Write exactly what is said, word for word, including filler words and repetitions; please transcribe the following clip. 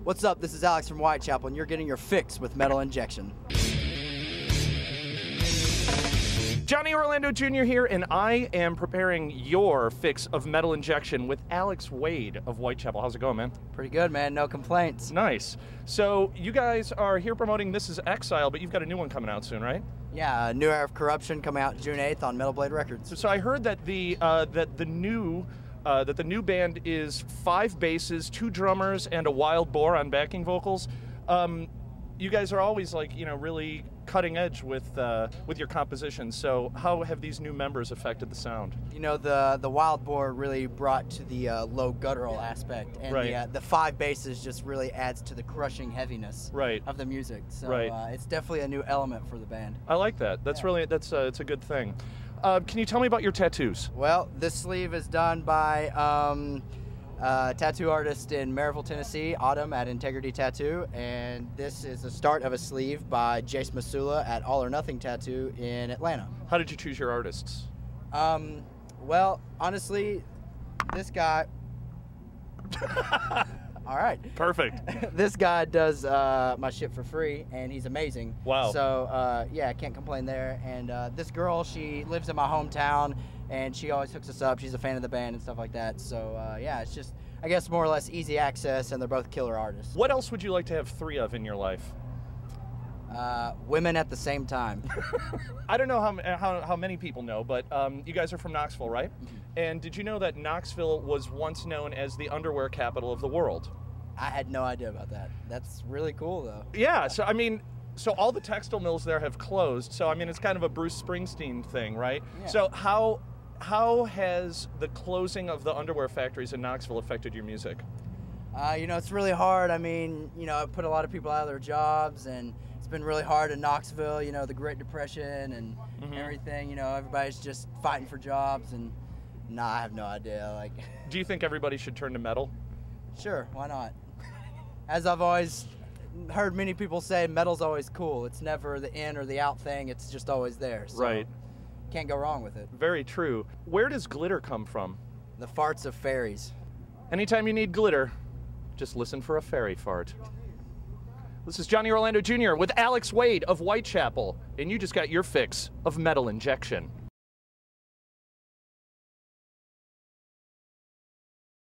What's up? This is Alex from Whitechapel, and you're getting your fix with Metal Injection. Johnny Orlando Junior here, and I am preparing your fix of Metal Injection with Alex Wade of Whitechapel. How's it going, man? Pretty good, man. No complaints. Nice. So you guys are here promoting This Is Exile, but you've got a new one coming out soon, right? Yeah, uh, New Era of Corruption coming out June eighth on Metal Blade Records. So I heard that the uh, that the new uh, that the new band is five basses, two drummers, and a wild boar on backing vocals. Um, you guys are always like you know really cutting edge with uh, with your compositions. So how have these new members affected the sound? You know, the the wild boar really brought to the uh, low guttural aspect, and right. the, uh, the five basses just really adds to the crushing heaviness right. of the music. So right. uh, it's definitely a new element for the band. I like that. That's yeah. really that's uh, it's a good thing. Uh, can you tell me about your tattoos? Well, this sleeve is done by um, uh, tattoo artist in Maryville, Tennessee, Autumn at Integrity Tattoo, and this is the start of a sleeve by Jace Masula at All or Nothing Tattoo in Atlanta. How did you choose your artists? Um, well, honestly, this guy. All right. Perfect. This guy does uh, my shit for free, and he's amazing. Wow. So, uh, yeah, I can't complain there. And uh, this girl, she lives in my hometown, and she always hooks us up. She's a fan of the band and stuff like that. So, uh, yeah, it's just, I guess, more or less easy access, and they're both killer artists. What else would you like to have three of in your life? Uh, women at the same time. I don't know how, how, how many people know, but um, you guys are from Knoxville, right? Mm-hmm. And did you know that Knoxville was once known as the underwear capital of the world? I had no idea about that. That's really cool, though. Yeah, so I mean, so all the textile mills there have closed, so I mean, it's kind of a Bruce Springsteen thing, right? Yeah. So how, how has the closing of the underwear factories in Knoxville affected your music? Uh, you know, it's really hard. I mean, you know, it put a lot of people out of their jobs, and it's been really hard in Knoxville, you know, the Great Depression and mm-hmm. everything. You know, everybody's just fighting for jobs, and nah, I have no idea. Like, do you think everybody should turn to metal? Sure, why not? As I've always heard many people say, metal's always cool. It's never the in or the out thing. It's just always there. So right. Can't go wrong with it. Very true. Where does glitter come from? The farts of fairies. Anytime you need glitter, just listen for a fairy fart. This is Johnny Orlando Junior with Alex Wade of Whitechapel, and you just got your fix of Metal Injection.